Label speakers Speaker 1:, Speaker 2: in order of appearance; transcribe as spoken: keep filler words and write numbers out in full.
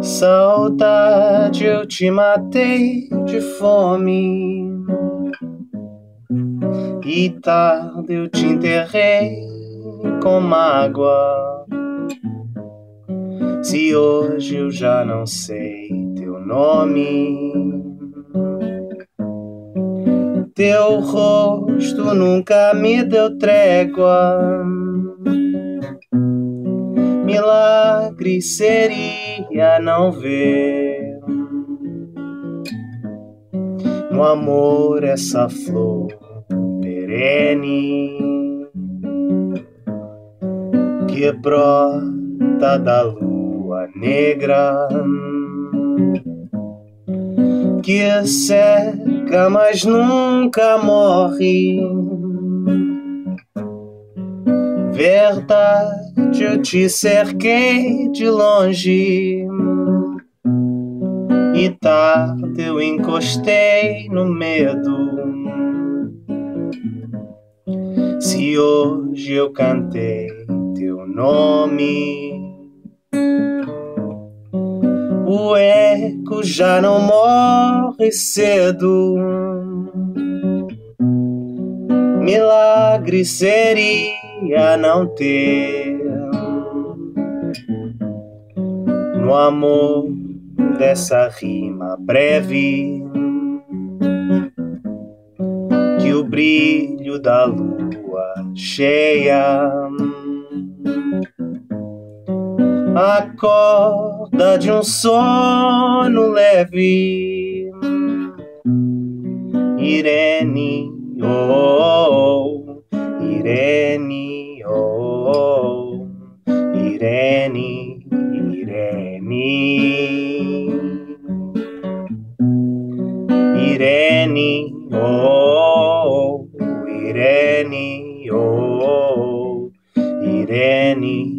Speaker 1: Saudade, eu te matei de fome, e tarde eu te enterrei com mágoa. Se hoje eu já não sei teu nome, teu rosto nunca me deu trégua. Milagre seria não ver no amor essa flor perene que brota da lua negra, que seca mas nunca morre. Verdade, eu te cerquei de longe, e tarde eu encostei no medo. Se hoje eu cantei teu nome, o eco já não morre cedo. Milagre seria não ter no amor dessa rima breve que o brilho da lua cheia acorda de um sono leve. Irene, oh, Irene, oh, Irene, Irene, Irene, oh, Irene, oh, Irene.